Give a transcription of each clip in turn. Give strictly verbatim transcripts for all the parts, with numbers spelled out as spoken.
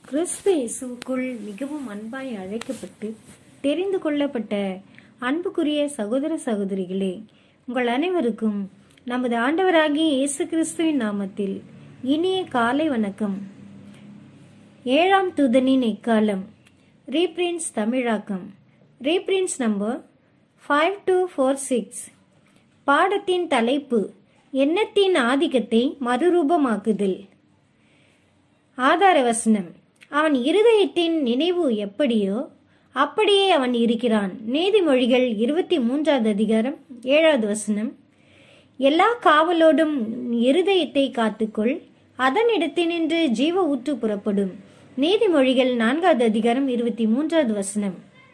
கிறிஸ்து இயேசுவுக்குள் மிகவும் அன்பாய் அழைக்கப்பட்டு தெரிந்து கொள்ளப்பட்ட அன்புக்குரிய சகோதர சகோதரிகளே, உங்கள் அனைவருக்கும் நமது ஆண்டவராகிய இயேசு கிறிஸ்துவின் நாமத்தில் இனிய காலை வணக்கம். ஏழாம் தூதனின் எக்காலம், ரீபிரின்ஸ் தமிழாக்கம், reprints number five two four six. பாடத்தின் தலைப்பு எண்ணத்தின் ஆதிக்கத்தை மறுரூபமாக்குதல். ஆதார வசனம்: அவன் இருதயத்தின் நினைவு எப்படியோ அப்படியே அவன் இருக்கிறான். நீதிமொழிகள் இருபத்தி மூன்றாவது அதிகாரம் ஏழாவது வசனம். எல்லா காவலோடும் இருதயத்தை காத்துக்கொள், அதனிடத்தினின்று ஜீவ ஊற்று புறப்படும். நீதிமொழிகள் நான்காவது அதிகாரம் இருபத்தி மூன்றாவது வசனம்.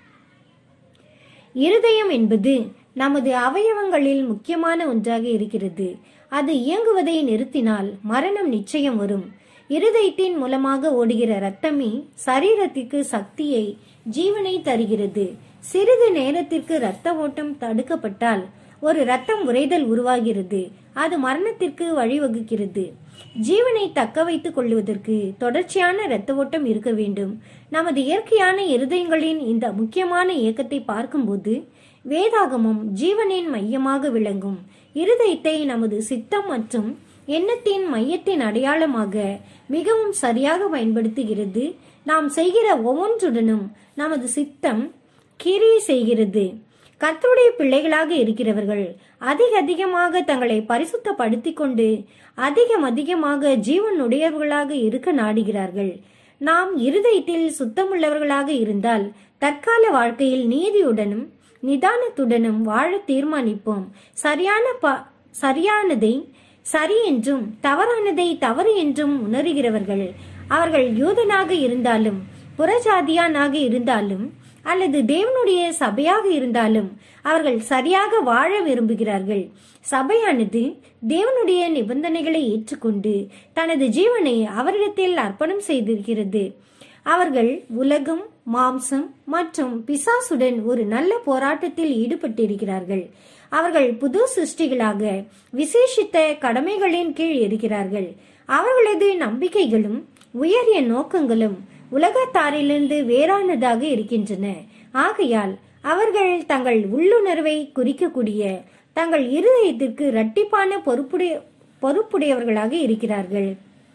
இருதயம் என்பது நமது அவயவங்களில் முக்கியமான ஒன்றாக இருக்கிறது. அது இயங்குவதை நிறுத்தினால் மரணம் நிச்சயம் வரும். இருதயத்தின் மூலமாக ஓடுகிற இரத்தமே சரீரத்திற்கு சக்தியை, ஜீவனை தருகிறது. சிறிது நேரத்திற்கு இரத்த ஓட்டம் தடுக்கப்பட்டால் ஒரு இரத்தம் உறைதல் உருவாகிறது. அது மரணத்திற்கு வழிவகுக்கிறது. ஜீவனை தக்க வைத்துக் கொள்வதற்கு தொடர்ச்சியான இரத்த ஓட்டம் இருக்க வேண்டும். நமது இயற்கையான இருதயங்களின் இந்த முக்கியமான இயக்கத்தை பார்க்கும்போது வேதாகமம் ஜீவனின் மையமாக விளங்கும். இருதயத்தை நமது சித்தம் மற்றும் எண்ணத்தின் மையத்தின் அடையாளமாக மிகவும் சரியாக பயன்படுத்துகிறது. நாம் செய்கிற ஒவ்வொன்றுடனும் நமது சித்தம் கிரியை செய்கிறது. கர்த்தருடைய பிள்ளைகளாக இருக்கிறவர்கள் அதிக அதிகமாக தங்களை பரிசுத்தப்படுத்திக் கொண்டு அதிகம் அதிகமாக ஜீவன் உடையவர்களாக இருக்க நாடுகிறார்கள். நாம் இருதயத்தில் சுத்தமுள்ளவர்களாக இருந்தால் தற்கால வாழ்க்கையில் நீதியுடனும் நிதானத்துடனும் வாழ தீர்மானிப்போம். சரியான ப சரியானதை சரி என்றும் தவறானதை தவறு என்றும் உணர்கிறவர்கள், அவர்கள் யூதனாக இருந்தாலும் புறஜாதியானாக இருந்தாலும் அல்லது தேவனுடைய சபையாக இருந்தாலும் அவர்கள் சரியாக வாழ விரும்புகிறார்கள். சபையானது தேவனுடைய நிபந்தனைகளை ஏற்றுக்கொண்டு தனது ஜீவனை அவரிடத்தில் அர்ப்பணம் செய்திருக்கிறது. அவர்கள் உலகம், மாம்சம் மற்றும் பிசாசுடன் ஒரு நல்ல போராட்டத்தில் ஈடுபட்டிருக்கிறார்கள். அவர்கள் புது சிருஷ்டிகளாக விசேஷித்த கடமைகளின் கீழ் இருக்கிறார்கள். அவர்களது நம்பிக்கைகளும் உயரிய நோக்கங்களும் உலகத்தாரிலிருந்து வேறானதாக இருக்கின்றன. ஆகையால் அவர்கள் தங்கள் உள்ளுணர்வை குறிக்கக்கூடிய தங்கள் இருதயத்திற்கு இரட்டிப்பான பொறுப்புடைய பொறுப்புடையவர்களாக இருக்கிறார்கள்.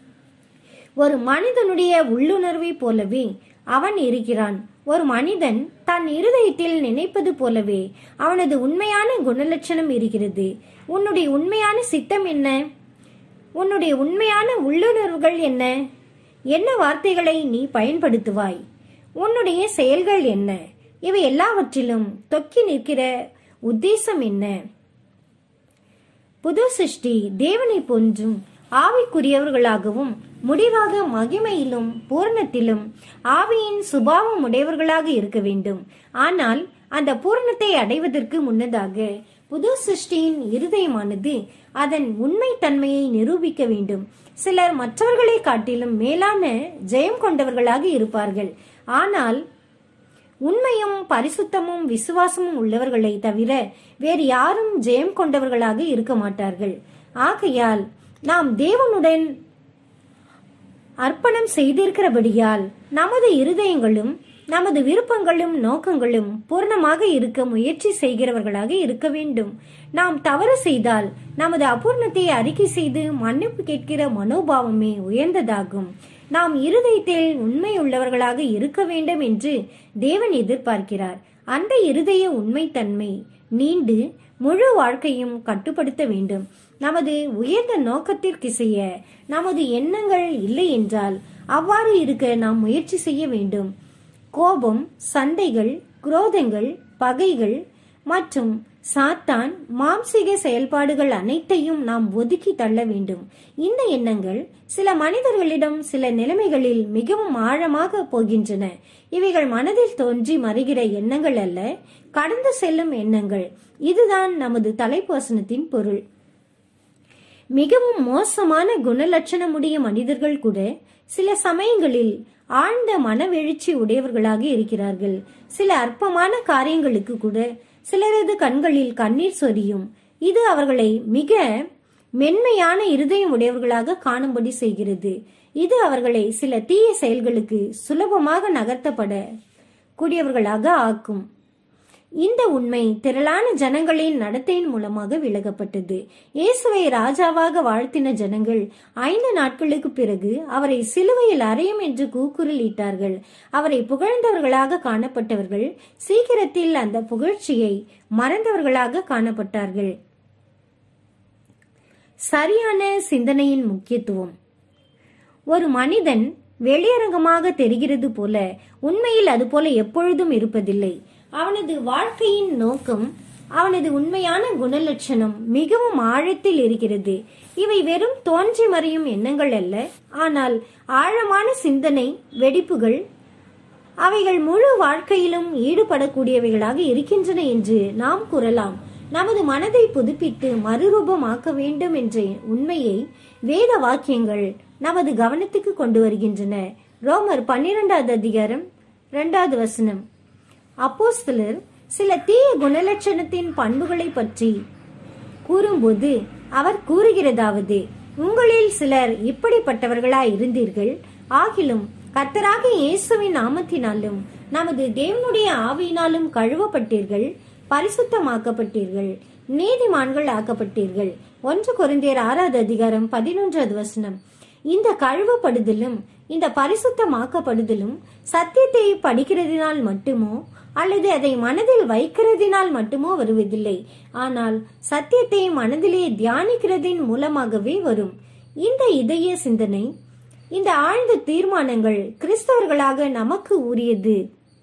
ஒரு மனிதனுடைய உள்ளுணர்வை போலவே அவன் இருக்கிறான். ஒரு மனிதன் தன் இருதயத்தில் நினைப்பது போலவே அவனது உண்மையான குணலட்சணம் இருக்கிறது. உன்னுடைய உண்மையான சித்தம் என்ன? உன்னுடைய உண்மையான உள்ளுணர்வுகள் என்ன? என்ன வார்த்தைகளை நீ பயன்படுத்துவாய்? உன்னுடைய செயல்கள் என்ன? இவை எல்லாவற்றிலும் தொக்கி நிற்கிற உத்தேசம் என்ன? புது சிருஷ்டி தேவனை போன்றும் ஆவிக்குரியவர்களாகவும் முடிவாக மகிமையிலும் பூரணத்திலும் ஆவியின் சுபாவம் உடையவர்களாக இருக்க வேண்டும். ஆனால் அந்த பூரணத்தை அடைவதற்கு முன்னதாக புது சிருஷ்டியின் இருதயமானது அதன் உண்மை தன்மையை நிரூபிக்க வேண்டும். சிலர் மற்றவர்களை காட்டிலும் மேலான ஜெயம் கொண்டவர்களாக இருப்பார்கள். ஆனால் உண்மையும் பரிசுத்தமும் விசுவாசமும் உள்ளவர்களை தவிர வேறு யாரும் ஜெயம் கொண்டவர்களாக இருக்க மாட்டார்கள். ஆகையால் நாம் தேவனுடன் அர்ப்பணம் செய்திருக்கிறபடியால் நமது இருதயங்களும் நமது விருப்பங்களும் நோக்கங்களும் பூர்ணமாக இருக்க முயற்சி செய்கிறவர்களாக இருக்க வேண்டும். நாம் தவறு செய்தால் நமது அபூர்ணத்தை அறிக்கை செய்து மன்னிப்பு கேட்கிற மனோபாவமே உயர்ந்ததாகும். நாம் இருதயத்தில் உண்மை உள்ளவர்களாக இருக்க வேண்டும் என்று தேவன் எதிர்பார்க்கிறார். அந்த இருதய உண்மைத்தன்மை நீண்டு முழு வாழ்க்கையும் கட்டுப்படுத்த வேண்டும். நமது உயர்ந்த நோக்கத்திற்கு செய்ய நமது எண்ணங்கள் இல்லை என்றால் அவ்வாறு இருக்க நாம் முயற்சி செய்ய வேண்டும். கோபம், சண்டைகள், குரோதங்கள், பகைகள் மற்றும் சாத்தான் மாம்சீக செயல்பாடுகள் அனைத்தையும் நாம் ஒதுக்கி தள்ள வேண்டும். இந்த எண்ணங்கள் சில மனிதர்களிடம் சில நிலைமைகளில் மிகவும் ஆழமாக போகின்றன. இவைகள் மனதில் தோன்றி மறைகிற எண்ணங்கள் அல்ல, கடந்து செல்லும் எண்ணங்கள். இதுதான் நமது தலைப்போசனத்தின் பொருள். மிகவும் மோசமான குணலட்சணமுடைய மனிதர்கள் கூட சில சமயங்களில் ஆழ்ந்த மனவெழுச்சி உடையவர்களாக இருக்கிறார்கள். சில அற்பமான காரியங்களுக்கு கூட சிலரது கண்களில் கண்ணீர் சொரியும். இது அவர்களை மிக மென்மையான இருதயம் உடையவர்களாக காணும்படி செய்கிறது. இது அவர்களை சில தீய செயல்களுக்கு சுலபமாக நகர்த்தப்பட கூடியவர்களாக ஆக்கும். இந்த உண்மை திரளான ஜனங்களின் நடத்தையின் மூலமாக விலகப்பட்டது. இயேசுவை ராஜாவாக வாழ்த்தின ஜனங்கள் ஐந்து நாட்களுக்கு பிறகு அவரை சிலுவையில் அறையும் என்று கூக்குரல் இட்டார்கள். அவரை புகழ்ந்தவர்களாக காணப்பட்டவர்கள் சீக்கிரத்தில் அந்த புகழ்ச்சியை மறந்தவர்களாக காணப்பட்டார்கள். சரியான சிந்தனையின் முக்கியத்துவம். ஒரு மனிதன் வெளியரங்கமாக தெரிகிறது போல உண்மையில் அது போல எப்பொழுதும் இருப்பதில்லை. அவனது வாழ்க்கையின் நோக்கம், அவனது உண்மையான குணலட்சணம் மிகவும் ஆழத்தில் இருக்கிறது. இவை வெறும் தோன்றி மறையும் எண்ணங்கள் அல்ல, ஆனால் ஆழமான சிந்தனை வெடிப்புகள். அவைகள் முழு வாழ்க்கையிலும் ஈடுபடக்கூடியவைகளாக இருக்கின்றன என்று நாம் கூறலாம். நமது மனதை புதுப்பித்து மறுரூபமாக்க வேண்டும் என்ற உண்மையை வேத வாக்கியங்கள் நமது கவனத்துக்கு கொண்டு வருகின்றன. ரோமர் பன்னிரெண்டாவது அதிகாரம் இரண்டாவது வசனம். அப்போஸ்தலர் சில தீய குணலட்சணத்தின் பண்புகளை பற்றி கூறும்போது அவர் கூறுகிறதாவது, உங்களில் சிலர் இப்படிப்பட்டவர்களாய் இருந்தீர்கள், ஆகிலும் கர்த்தராகிய இயேசுவின் நாமத்தினாலும் நமது தேவனுடைய ஆவியினாலும் கழுவப்பட்டீர்கள், பரிசுத்தமாக்கப்பட்டீர்கள், நீதிமான்கள் ஆக்கப்பட்டீர்கள். ஒன்று கொரிந்தியர் ஆறாவது அதிகாரம் பதினொன்றாவது வசனம். இந்த கழுவப்படுதலும் இந்த பரிசுத்தமாக்கப்படுதலும் சத்தியத்தை படிக்கிறதினால் மட்டுமோ அல்லது அதை மனதில் வைக்கிறதினால் மட்டுமோ வருவதில்லை, ஆனால் சத்தியத்தை மனதிலே தியானிக்கிறதின் மூலமாகவே வரும். இந்த இதய சிந்தனை, இந்த ஆழ்ந்த தீர்மானங்கள் கிறிஸ்தவர்களாக நமக்கு உரியது.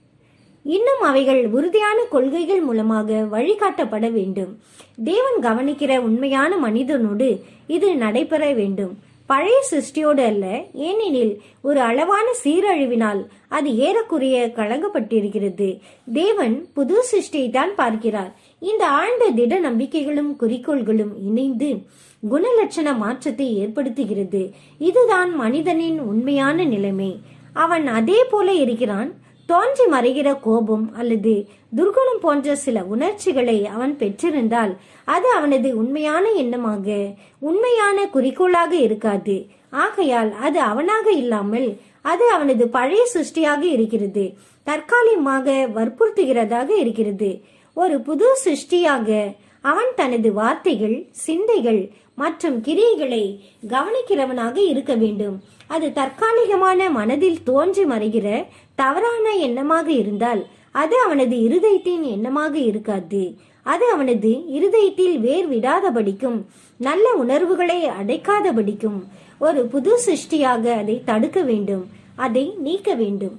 இன்னும் அவைகள் உறுதியான கொள்கைகள் மூலமாக வழிகாட்டப்பட வேண்டும். தேவன் கவனிக்கிற உண்மையான மனிதனோடு இது நடைபெற வேண்டும், பழைய சிருஷ்டியோடு அல்ல. ஏனெனில் ஒரு அளவான சீரழிவினால் அது ஏறக்குறைய கலங்கப்பட்டிருக்கிறது. தேவன் புது சிருஷ்டியை தான் பார்க்கிறார். இந்த ஆழ்ந்த திட நம்பிக்கைகளும் குறிக்கோள்களும் இணைந்து குணலட்சண மாற்றத்தை ஏற்படுத்துகிறது. இதுதான் மனிதனின் உண்மையான நிலைமை. அவன் அதே போல இருக்கிறான். தோன்றி மறைகிற கோபம் அல்லது துர்குணம் போன்ற சில உணர்ச்சிகளை அவன் பெற்றிருந்தால் அது அவனது உண்மையான எண்ணமாக, உண்மையான குறிக்கோளாக இருக்காது. ஆகையால் அது அவனாக இல்லாமல் அது அவனது பழைய சிருஷ்டியாக இருக்கிறது, தற்காலிகமாக வற்புறுத்துகிறதாக இருக்கிறது. ஒரு புது சிருஷ்டியாக அவன் தனது வார்த்தைகள், சிந்தைகள் மற்றும் கிரியைகளை கவனிக்கிறவனாக இருக்க வேண்டும். அது தற்காலிகமான மனதில் தோன்றி மறைகிற தவறான எண்ணமாக இருந்தால் அது அவனது இருதயத்தின் எண்ணமாக இருக்காது. அது அவனது இருதயத்தில் வேர் விடாதபடிக்கும் நல்ல உணர்வுகளை அடைக்காதபடிக்கும் ஒரு புது சிருஷ்டியாக அதை தடுக்க வேண்டும், அதை நீக்க வேண்டும்.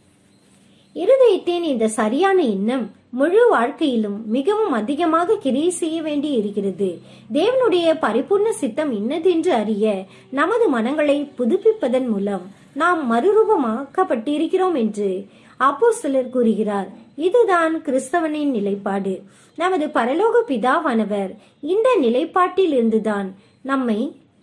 இருதயத்தின் இந்த சரியான எண்ணம் முழு வாழ்க்கையிலும் மிகவும் அதிகமாக கிரியை செய்ய வேண்டி இருக்கிறது. தேவனுடைய பரிபூர்ண சித்தம் இன்னதென்று அறிய நமது மனங்களை புதுப்பிப்பதன் மூலம் நாம் மறுரூபமாக்கப்பட்டிருக்கிறோம் என்று அப்போஸ்தலர் கூறுகிறார். இதுதான் கிறிஸ்தவனின் நிலைப்பாடு. நமது பரலோக பிதாவானவர் இந்த நிலைப்பாட்டில் இருந்துதான் நம்மை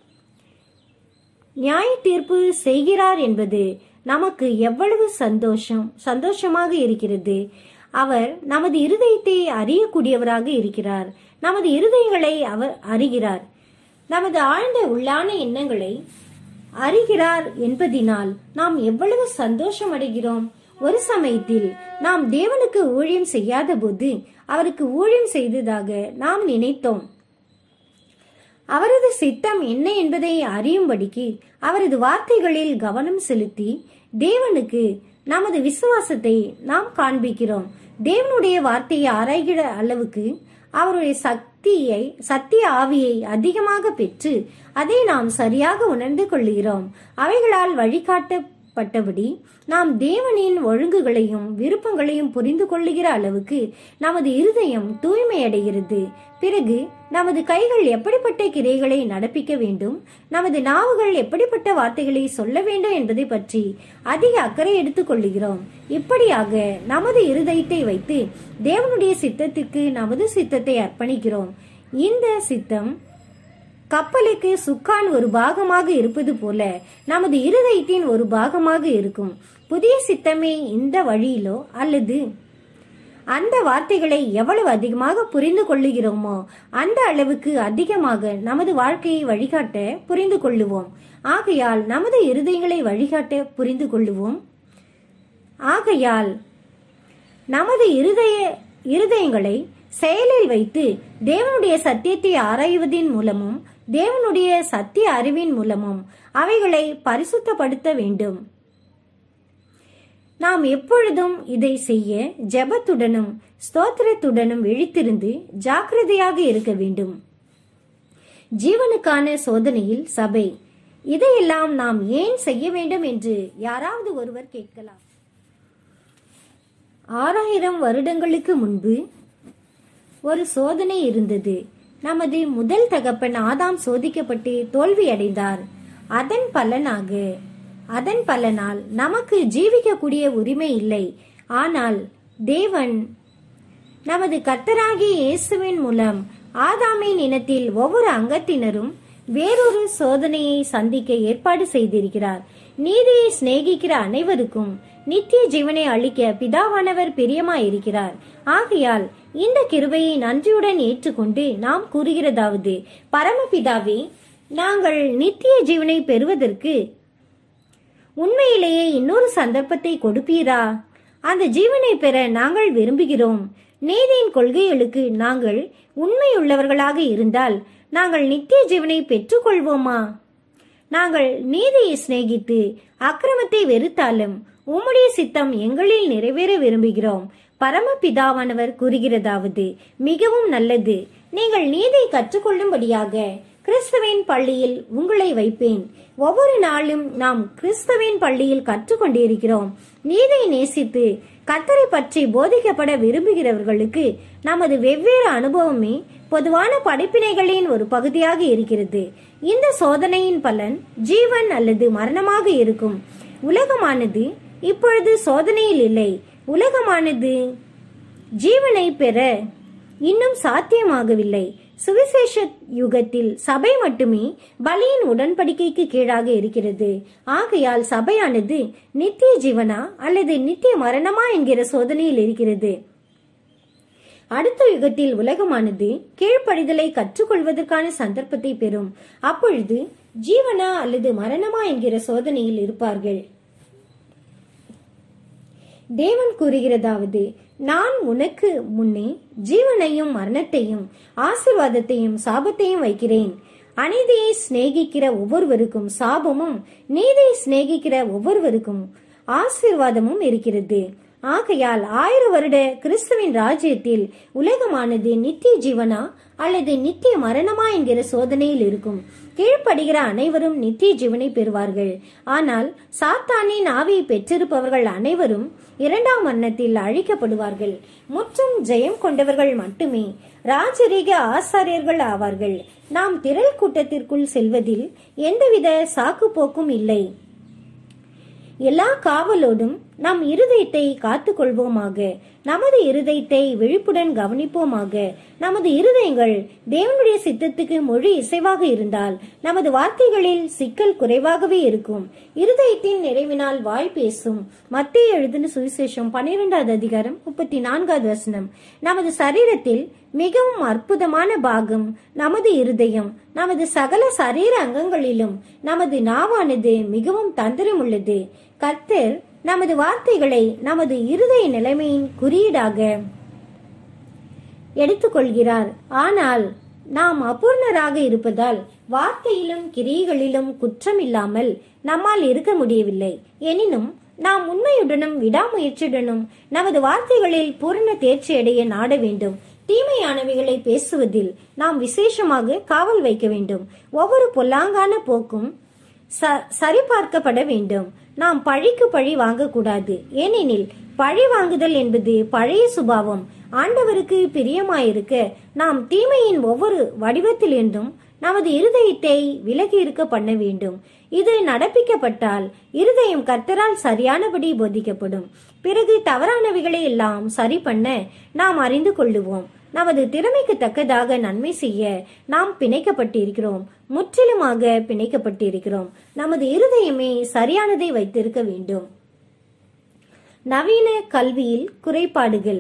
நியாய தீர்ப்பு செய்கிறார் என்பது நமக்கு எவ்வளவு சந்தோஷம் சந்தோஷமாக இருக்கிறது. அவர் நமது இருதயத்தை அறியக்கூடியவராக இருக்கிறார். நமது இருதயங்களை அவர் அறிகிறார். நமது ஆழ்ந்த உள்ளான எண்ணங்களை அறிகிறார் என்பதினால் நாம் எவ்வளவு சந்தோஷம் அடைகிறோம். ஒரு சமயத்தில் நாம் தேவனுக்கு ஊழியம் செய்யாத போது அவருக்கு ஊழியம் செய்ததாக நாம் நினைத்தோம். அவரது சித்தம் என்ன என்பதை அறியும்படிக்கு அவரது வார்த்தைகளில் கவனம் செலுத்தி தேவனுக்கு நமது விசுவாசத்தை நாம் காண்பிக்கிறோம். தேவனுடைய வார்த்தையை ஆராய்கிற அளவுக்கு அவருடைய சக்தியை சத்திய ஆவியை அதிகமாக பெற்று அதை நாம் சரியாக உணர்ந்து கொள்கிறோம். அவைகளால் வழிகாட்டப்பட்டபடி நாம் தேவனின் ஒழுங்குகளையும் விருப்பங்களையும் புரிந்து கொள்ளுகிற அளவுக்கு நமது இருதயம் தூய்மையடைகிறது. பிறகு நமது கைகள் எப்படிப்பட்ட கிரைகளை நடப்பிக்க வேண்டும், நமது நாவுகள் எப்படிப்பட்ட வார்த்தைகளை சொல்ல வேண்டும் என்பதை பற்றி அதிக அக்கறை எடுத்துக் கொள்ளுகிறோம். இப்படியாக நமது இருதயத்தை வைத்து தேவனுடைய சித்தத்திற்கு நமது சித்தத்தை அர்ப்பணிக்கிறோம். இந்த சித்தம் கப்பலுக்கு சுக்கான் ஒரு பாகமாக இருப்பது போல நமது இருதயத்தின் ஒரு பாகமாக இருக்கும். புதிய சித்தமே இந்த வழியிலோ அல்லது அந்த வார்த்தைகளை எவ்வளவு அதிகமாக புரிந்து கொள்ளுகிறோமோ அந்த அளவுக்கு அதிகமாக நமது வாழ்க்கையை வழிகாட்ட புரிந்து கொள்ளுவோம். ஆகையால் நமது இருதயங்களை வழிகாட்ட புரிந்து கொள்ளுவோம். ஆகையால் நமது இருதய இருதயங்களை செயலில் வைத்து தேவனுடைய சத்தியத்தை ஆராய்வதின் மூலமும் தேவனுடைய சத்திய அறிவின் மூலமும் அவைகளை பரிசுத்தப்படுத்த வேண்டும். நாம் எப்பொழுதும் இதை செய்ய ஜெபத்துடனும் ஸ்தோத்திரத்துடனும் விழித்திருந்து ஜாக்கிரதையாக இருக்க வேண்டும். ஜீவனுக்கான சோதனையில் சபை, இதையெல்லாம் நாம் ஏன் செய்ய வேண்டும் என்று யாராவது ஒருவர் கேட்கலாம். ஆறாயிரம் வருடங்களுக்கு முன்பு ஒரு சோதனை இருந்தது. நமது முதல் தகப்பன் ஆதாம் சோதிக்கப்பட்டு தோல்வி அடைந்தார். அதன் பலனாக அதன் பலனால் நமக்கு ஜீவிக்கக்கூடிய உரிமை இல்லை. ஆனால் தேவன் நமது கர்த்தராகிய இயேசுவின் மூலம் ஆதாமின் இனத்தில் ஒவ்வொரு அங்கத்தினரும் வேறொரு சோதனையை சந்திக்க ஏற்பாடு செய்திருக்கிறார். நீதியை சிநேகிக்கிற அனைவருக்கும் நித்திய ஜீவனை அளிக்க பிதாவானவர் பிரியமாயிருக்கிறார். ஆகையால் இந்த கிருபையை நன்றியுடன் ஏற்றுக்கொண்டு நாம் கூறுகிறதாவது, பரமபிதாவே, நாங்கள் நித்திய ஜீவனை பெறுவதற்கு உண்மையிலேயே இன்னொரு சந்தர்ப்பத்தை கொடுப்பீரா? அந்த ஜீவனை பெற நாங்கள் விரும்புகிறோம். நீதியின் கொள்கைகளுக்கு நாங்கள் உண்மையுள்ளவர்களாக இருந்தால் நாங்கள் நித்திய ஜீவனை பெற்றுக் கொள்வோமா? நாங்கள் நீதியை சிநேகித்து அக்கிரமத்தை வெறுத்தாலும் உம்முடைய சித்தம் எங்களில் நிறைவேற விரும்புகிறோம். பரமபிதாவானவர் கூறுகிறதாவது, மிகவும் நல்லது. நீங்கள் நீதியை கற்றுக்கொள்ளும்படியாக கிறிஸ்துவின் பள்ளியில் உங்களை வைப்பேன். ஒவ்வொரு நாளும் நாம் கிறிஸ்துவின் பள்ளியில் கற்றுக்கொண்டிருக்கிறோம். நீதியை நேசித்து கர்த்தரை பற்றி போதிக்கப்பட விரும்புகிறவர்களுக்கு நமது வெவ்வேறு அனுபவமே பொதுவான படிப்பினைகளின் ஒரு பகுதியாக இருக்கிறது. இந்த சோதனையின் பலன் ஜீவன் அல்லது மரணமாக இருக்கும். உலகமானது இப்பொழுது சோதனையில் இல்லை. உலகமானது ஜீவனை பெற இன்னும் சாத்தியமாகவில்லை. சுவிசேஷ யுகத்தில் சபை மட்டுமே பலியின் உடன்படிக்கைக்கு கீழாக இருக்கிறது. ஆகையால் சபையானது நித்திய ஜீவனா அல்லது நித்திய மரணமா என்கிற சோதனையில் இருக்கிறது. அடுத்த யுகத்தில் உலகமானது கீழ்ப்படிதலை கற்றுக்கொள்வதற்கான சந்தர்ப்பத்தை பெறும். அப்பொழுது ஜீவனா அல்லது மரணமா என்கிற சோதனையில் இருப்பார்கள். தேவன் கூறுகிறதாவது, நான் உனக்கு முன்னே ஜீவனையும் மரணத்தையும் ஆசீர்வாதத்தையும் சாபத்தையும் வைக்கிறேன். அநீதியை சிநேகிக்கிற ஒவ்வொருவருக்கும் சாபமும் நீதியை சிநேகிக்கிற ஒவ்வொருவருக்கும் ஆசீர்வாதமும் இருக்கிறது. ஆகையால் ஆயிரம் வருட கிறிஸ்துவின் ராஜ்யத்தில் உலகமானது நித்திய ஜீவனா அல்லது நித்திய மரணமா என்கிற சோதனையில் இருக்கும். கீழ்ப்படுகிற அனைவரும் நித்திய ஜீவனை பெறுவார்கள். ஆனால் சாத்தானின் ஆவியை பெற்றிருப்பவர்கள் அனைவரும் இரண்டாம் மரணத்தில் அழிக்கப்படுவார்கள். முற்றும் ஜெயம் கொண்டவர்கள் மட்டுமே ராஜரீக ஆசாரியர்கள் ஆவார்கள். நாம் திரள் கூட்டத்திற்குள் செல்வதில் எந்தவித சாக்கு போக்கும் இல்லை. எல்லா காவலோடும் நம் இருதயத்தை காத்து கொள்வோமாக. நமது இருதயத்தை விழிப்புடன் கவனிப்போமாக. நமது இருதயங்கள் தேவனுடைய சித்தத்துக்கு மொழி இசைவாக இருந்தால் நமது வார்த்தைகளில் சிக்கல் குறைவாகவே இருக்கும். இருதயத்தின் நிறைவினால் வாய் பேசும். மத்தேயு எழுதின சுவிசேஷம் பன்னிரெண்டாவது அதிகாரம் முப்பத்தி நான்காவது வசனம். நமது சரீரத்தில் மிகவும் அற்புதமான பாகம் நமது இருதயம். நமது சகல சரீர அங்கங்களிலும் நமது நாவானது மிகவும் தந்திரம் உள்ளது. கர்த்தர் நமது வார்த்தைகளை நமது இருதய நிலைமையின் குறியீடாக எடுத்துக்கொள்கிறார். ஆனால் நாம் அபூர்ணராக இருப்பதால் வார்த்தையிலும் கிரியைகளிலும் குற்றம் இல்லாமல் நம்மால் இருக்க முடியவில்லை. எனினும் நாம் உண்மையுடனும் விடாமுயற்சியுடனும் நமது வார்த்தைகளில் பூரண தேர்ச்சி அடைய நாட வேண்டும். தீமையானவைகளை பேசுவதில் நாம் விசேஷமாக காவல் வைக்க வேண்டும். ஒவ்வொரு பொல்லாங்கான போக்கும் சரிபார்க்கப்பட வேண்டும். நாம் பழிக்கு பழி வாங்கக்கூடாது. ஏனெனில் பழி வாங்குதல் என்பது பழைய சுபாவம். ஆண்டவருக்கு பிரியமாயிருக்க நாம் தீமையின் ஒவ்வொரு வடிவத்திலிருந்தும் நமது இருதயத்தை விலகி இருக்க பண்ண வேண்டும். இது நடப்பிக்கப்பட்டால் இருதயம் கர்த்தரால் சரியானபடி போதிக்கப்படும். பிறகு தவறானவைகளை எல்லாம் சரி பண்ண நாம் அறிந்து கொள்ளுவோம். நமது திறமைக்கு தக்கதாக நன்மை செய்ய நாம் பிணைக்கப்பட்டிருக்கிறோம். முற்றிலுமாக பிணைக்கப்பட்டிருக்கிறோம். நமது இருதயமே சரியானதை வைத்திருக்க வேண்டும். நவீன கல்வியில் குறைபாடுகள்.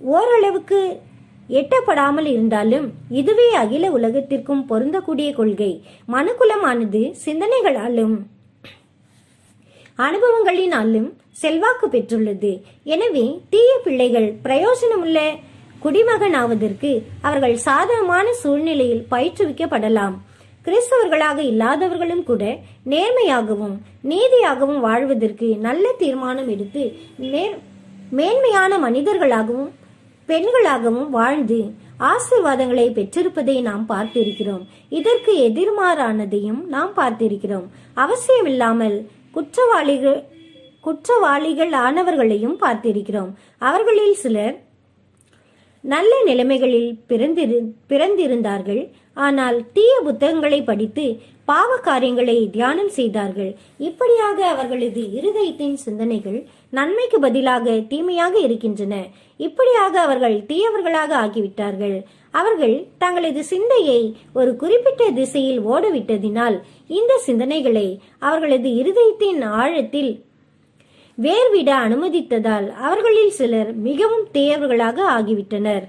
ஓரளவுக்கு எட்டப்படாமல் இருந்தாலும் இதுவே அகில உலகத்திற்கும் பொருந்தக்கூடிய கொள்கை. மனுக்குலமானது சிந்தனைகளாலும் அனுபவங்களினாலும் செல்வாக்கு பெற்றுள்ளது. எனவே தீய பிள்ளைகள் பிரயோஜனமுள்ள குடிமகனாவதற்கு அவர்கள் சாதகமான சூழ்நிலையில் பயிற்றுவிக்கப்படலாம். கிறிஸ்தவர்களாக இல்லாதவர்களும் கூட நேர்மையாகவும் நீதியாகவும் வாழ்வதற்கு நல்ல தீர்மானம் எடுத்து நேர் மேன்மையான மனிதர்களாகவும் பெண்களாகவும் வாழ்ந்து ஆசீர்வாதங்களை பெற்றிருப்பதை நாம் பார்த்திருக்கிறோம். இதற்கு எதிர்மாறானதையும் நாம் பார்த்திருக்கிறோம். அவசியமில்லாமல் குற்றவாளிகள் குற்றவாளிகள் ஆனவர்களையும் பார்த்திருக்கிறோம். அவர்களில் சிலர் நல்ல நிலைமைகளில் பிறந்திரு பிறந்திருந்தார்கள். ஆனால் தீய புத்தகங்களை படித்து பாவ காரியங்களை தியானம் செய்தார்கள். இப்படியாக அவர்களது இருதயத்தின் சிந்தனைகள் நன்மைக்கு பதிலாக தீமையாக இருக்கின்றன. இப்படியாக அவர்கள் தீயவர்களாக ஆகிவிட்டார்கள். அவர்கள் தங்களது சிந்தையை ஒரு குறிப்பிட்ட திசையில் ஓடவிட்டதினால் இந்த சிந்தனைகளை அவர்களது இருதயத்தின் ஆழத்தில் வேர்விட அனுமதித்ததால் அவர்களில் சிலர் மிகவும் தீயவர்களாக ஆகிவிட்டனர்.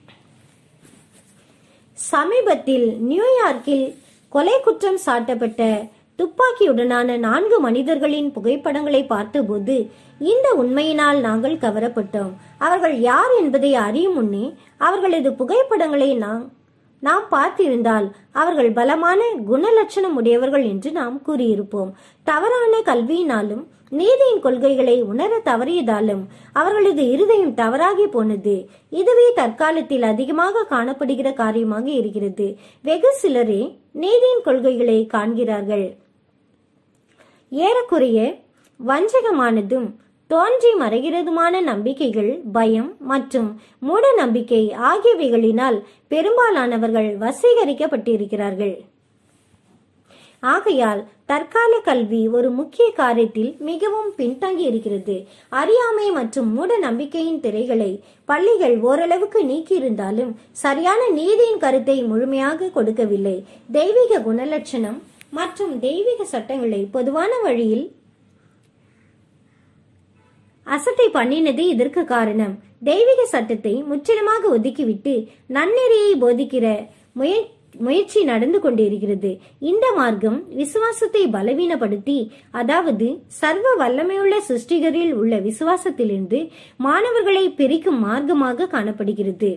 சமீபத்தில் நியூயார்க்கில் கொலை குற்றம் சாட்டப்பட்ட துப்பாக்கியுடனான நான்கு மனிதர்களின் புகைப்படங்களை பார்த்தபோது இந்த உண்மையினால் நாங்கள் கவரப்பட்டோம். அவர்கள் யார் என்பதை அறியும் முன்னே அவர்களது புகைப்படங்களை நாம் நாம் பார்த்திருந்தால் அவர்கள் பலமான குணலட்சணம் உடையவர்கள் என்று நாம் கூறியிருப்போம். தவறான கல்வியினாலும் நீதியின் கொள்கைகளை உணர தவறியதாலும் அவர்களது இருதயம் தவறாகி போனது. இதுவே தற்காலத்தில் அதிகமாக காணப்படுகிற காரியமாக இருக்கிறது. வெகு சிலரே நீதியின் கொள்கைகளை காண்கிறார்கள். ஏறக்குறைய வஞ்சகமானதும் தோன்றி மறைகிறதுமான நம்பிக்கைகள், பயம் மற்றும் மூட நம்பிக்கை ஆகியவைகளினால் பெரும்பாலானவர்கள் வசீகரிக்கப்பட்டிருக்கிறார்கள். ஆகையால் தற்கால கல்வி ஒரு முக்கிய காரியத்தில் மிகவும் பின்தங்கி இருக்கிறது. அறியாமை மற்றும் மூட நம்பிக்கையின் திரைகளை பள்ளிகள் ஓரளவுக்கு நீக்கியிருந்தாலும் சரியான நீதியின் கருத்தை முழுமையாக கொடுக்கவில்லை. தெய்வீக குணலட்சணம் மற்றும் தெய்வீக சட்டங்களை பொதுவான வழியில் அசட்டை பண்ணினது இதற்கு காரணம். தெய்வீக சட்டத்தை முற்றிலுமாக ஒதுக்கிவிட்டு நன்னெறியை போதிக்கிற முய முயற்சி நடந்து கொண்டிருக்கிறது. இந்த மார்க்கம் விசுவாசத்தை பலவீனப்படுத்தி, அதாவது சர்வ வல்லமையுள்ள சிருஷ்டிகரில் உள்ள விசுவாசத்திலிருந்து மாணவர்களை பிரிக்கும் மார்க்கமாக காணப்படுகிறது.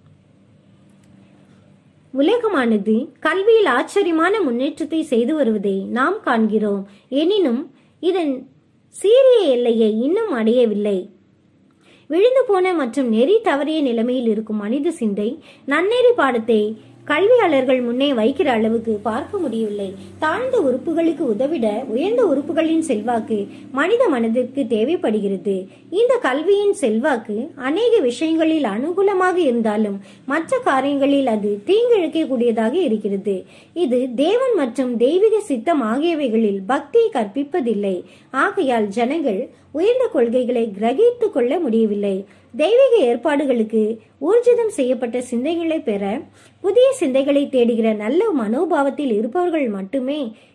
உலகமானது கல்வியில் ஆச்சரியமான முன்னேற்றத்தை செய்து வருவதை நாம் காண்கிறோம். எனினும் இதன் சீரிய எல்லையை இன்னும் அடையவில்லை. விழுந்து போன மற்றும் நெறி தவறிய நிலைமையில் இருக்கும் மனித சிந்தை நன்னெறி பாடத்தை கல்வியாளர்கள் முன்னே வைக்கிற அளவுக்கு பார்க்க முடியவில்லை. தாழ்ந்த உறுப்புகளுக்கு உதவிட உயர்ந்த உறுப்புகளின் செல்வாக்கு மனித மனதிற்கு தேவைப்படுகிறது. இந்த கல்வியின் செல்வாக்கு அநேக விஷயங்களில் அனுகூலமாக இருந்தாலும் மற்ற காரியங்களில் அது தீங்கிழைக்கக்கூடியதாக இருக்கிறது. இது தேவன் மற்றும் தெய்வீக சித்தம் ஆகியவைகளில் பக்தியை கற்பிப்பதில்லை. ஆகையால் ஜனங்கள் உயர்ந்த கொள்கைகளை கிரகித்து கொள்ள முடியவில்லை. தெய்வீக ஏற்பாடுகளுக்கு ஊர்ஜிதம் செய்யப்பட்ட சிந்தைகளை பெற புதிய சிந்தைகளை தேடுகிற நல்ல மனோபாவத்தில் இருப்பவர்கள் மட்டுமே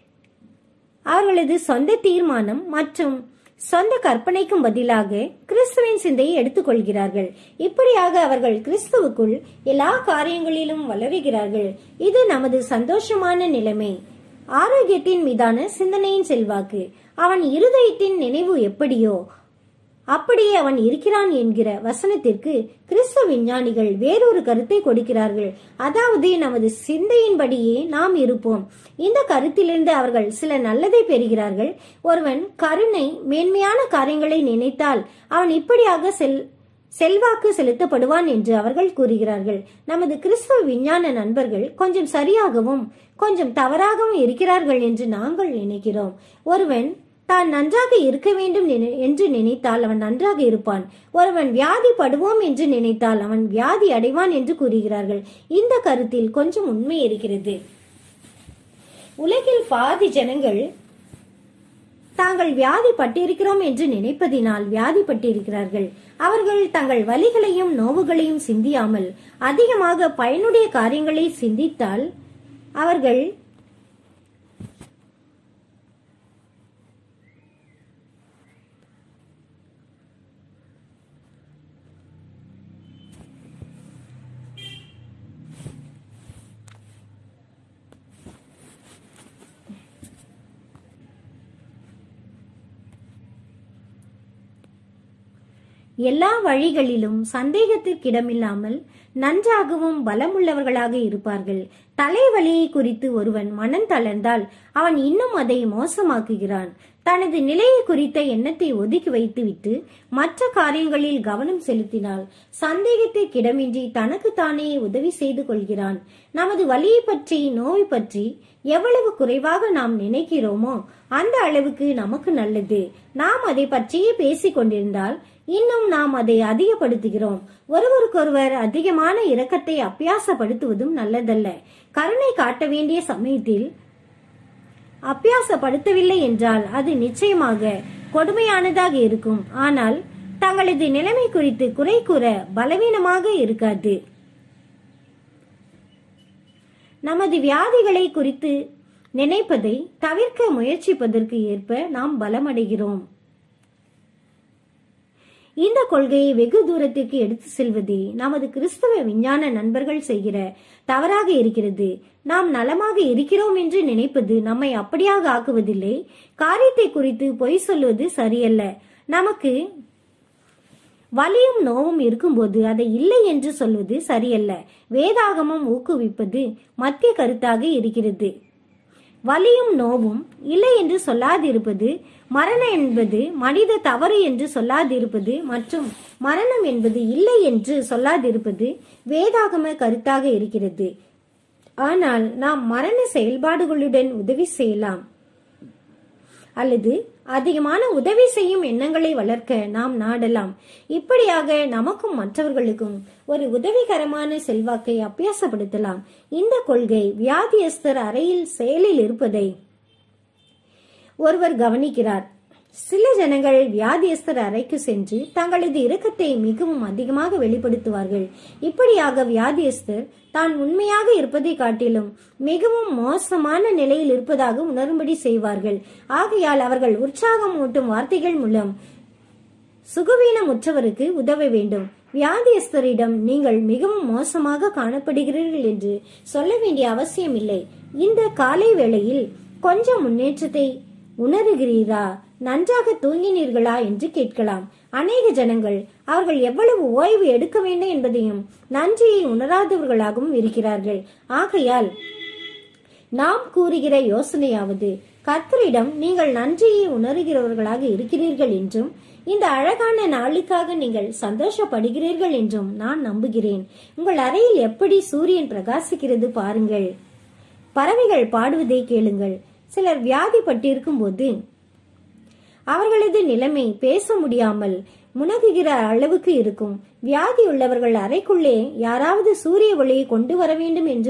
அவர்களது சொந்த தீர்மானம் மற்றும் சொந்த கற்பனைக்கும் பதிலாக கிறிஸ்துவின் சிந்தையை எடுத்துக்கொள்கிறார்கள். இப்படியாக அவர்கள் கிறிஸ்துவுக்குள் எல்லா காரியங்களிலும் வளருகிறார்கள். இது நமது சந்தோஷமான நிலைமை. ஆரோக்கியத்தின் மீதான சிந்தனையின் செல்வாக்கு. அவன் இருதயத்தின் நினைவு எப்படியோ அப்படியே அவன் இருக்கிறான் என்கிற வசனத்திற்கு கிறிஸ்தவ விஞ்ஞானிகள் வேறொரு கருத்தை கொடுக்கிறார்கள். அதாவது நமது சிந்தையின்படியே நாம் இருப்போம். இந்த கருத்திலிருந்து அவர்கள் சில நல்லதை பெறுகிறார்கள். ஒருவன் கருணை மேன்மையான காரியங்களை நினைத்தால் அவன் இப்படியாக செல் செல்வாக்கு செலுத்தப்படுவான் என்று அவர்கள் கூறுகிறார்கள். நமது கிறிஸ்தவ விஞ்ஞான நண்பர்கள் கொஞ்சம் சரியாகவும் கொஞ்சம் தவறாகவும் இருக்கிறார்கள் என்று நாங்கள் நினைக்கிறோம். ஒருவன் தான் நன்றாக இருக்க வேண்டும் என்று நினைத்தால் அவன் நன்றாக இருப்பான். ஒருவன் வியாதிப்படுவோம் என்று நினைத்தால் அவன் வியாதி அடைவான் என்று கூறுகிறார்கள். இந்த கருத்தில் கொஞ்சம் உண்மை இருக்கிறது. உலகில் பாதி ஜனங்கள் தாங்கள் வியாதிப்பட்டிருக்கிறோம் என்று நினைப்பதினால் வியாதிப்பட்டிருக்கிறார்கள். அவர்கள் தங்கள் வலிகளையும் நோவுகளையும் சிந்தியாமல் அதிகமாக பயனுடைய காரியங்களை சிந்தித்தால் அவர்கள் எல்லா வழிகளிலும் சந்தேகத்திற்கிடமில்லாமல் நன்றாகவும் பலமுள்ளவர்களாக இருப்பார்கள். தலைவலியை குறித்து ஒருவன் மனம் தளர்ந்தால் அவன் இன்னும் அதை மோசமாக்குகிறான். தனது நிலையை குறித்த எண்ணத்தை ஒதுக்கி வைத்துவிட்டு மற்ற காரியங்களில் கவனம் செலுத்தினால் சந்தேகத்திற்கிடமின்றி தனக்குத்தானே உதவி செய்து கொள்கிறான். நமது வலியை பற்றி, நோய் பற்றி எவ்வளவு குறைவாக நாம் நினைக்கிறோமோ அந்த அளவுக்கு நமக்கு நல்லது. நாம் அதை பற்றியே பேசிக் கொண்டிருந்தால் இன்னும் நாம் அதை அதிகப்படுத்துகிறோம். ஒருவருக்கொருவர் அதிகமான இரக்கத்தை அபியாசப்படுத்துவதும் நல்லதல்ல. கருணை காட்ட வேண்டிய சமயத்தில் அபியாசப்படுத்தவில்லை என்றால் அது நிச்சயமாக கொடுமையானதாக இருக்கும். ஆனால் தங்களது நிலைமை குறித்து குறை கூற பலவீனமாக இருக்காது. நமது வியாதிகளை குறித்து நினைப்பதை தவிர்க்க முயற்சிப்பதற்கு ஏற்ப நாம் பலமடைகிறோம். இந்த கொள்கையை வெகு தூரத்திற்கு எடுத்து செல்வதே நமது கிறிஸ்தவ விஞ்ஞான நண்பர்கள் செய்கிற தவறாக இருக்கிறது. நாம் நலமாக இருக்கிறோம் என்று நினைப்பது நம்மை அப்படியாக ஆக்குவதில்லை. காரியத்தை குறித்து பொய் சொல்வது சரியல்ல. நமக்கு வலியும் நோவும் இருக்கும்போது அதை இல்லை என்று சொல்வது சரியல்ல. வேதாகமம் ஊக்குவிப்பது மத்திய கருத்தாக இருக்கிறது. வலியும் நோவும் இல்லை என்று சொல்லாதிருப்பது, மரணம் என்பது மனித தவறு என்று சொல்லாதிருப்பது மற்றும் மரணம் என்பது இல்லை என்று சொல்லாதிருப்பது வேதாகம கருத்தாக இருக்கிறது. ஆனால் நாம் மரண செயல்பாடுகளுடன் உதவி செய்யலாம் அல்லது அதிகமான உதவி செய்யும் எண்ணங்களை வளர்க்க நாம் நாடலாம். இப்படியாக நமக்கும் மற்றவர்களுக்கும் ஒரு உதவிகரமான செல்வாக்கை அபியாசப்படுத்தலாம். இந்த கொள்கை வியாதியஸ்தர் அறையில் செயலில் இருப்பதை ஒருவர் கவனிக்கிறார். சில ஜனங்கள் வியாதியஸ்தர் அறைக்கு சென்று தங்களது இரக்கத்தை மிகவும் அதிகமாக வெளிப்படுத்துவார்கள். இப்படியாக வியாதியஸ்தர் தான் உண்மையாக இருப்பதை காட்டிலும் மிகவும் மோசமான நிலையில் இருப்பதாக உணரும்படி செய்வார்கள். ஆகையால் அவர்கள் உற்சாகம் ஊட்டும் வார்த்தைகள் மூலம் சுகவீனமுற்றவருக்கு உதவ வேண்டும். வியாதியஸ்தரிடம் நீங்கள் மிகவும் மோசமாக காணப்படுகிறீர்கள் என்று சொல்ல வேண்டிய அவசியம் இல்லை. இந்த காலை வேளையில் கொஞ்சம் முன்னேற்றத்தை உணர்கிறீரா, நன்றாக தூங்கினீர்களா என்று கேட்கலாம். அநேக ஜனங்கள் அவர்கள் எவ்வளவு ஓய்வு எடுக்க வேண்டும் என்பதையும் நன்றியை உணராதவர்களாகவும் இருக்கிறார்கள். ஆகையால் நாம் கூறுகிற யோசனையாவது, கர்த்தரிடம் நீங்கள் நன்றியை உணர்கிறவர்களாக இருக்கிறீர்கள் என்றும் இந்த அழகான நாளுக்காக நீங்கள் சந்தோஷப்படுகிறீர்கள் என்றும் நான் நம்புகிறேன். உங்கள் அறையில் எப்படி சூரியன் பிரகாசிக்கிறது பாருங்கள். பறவைகள் பாடுவதை கேளுங்கள். சிலர் வியாதிப்பட்டிருக்கும் போது அவர்களது நிலைமை பேச முடியாமல் முனகுகிற அளவுக்கு இருக்கும். வியாதி உள்ளவர்கள் அறைக்குள்ளே யாராவது சூரிய ஒளியை கொண்டு வர வேண்டும் என்று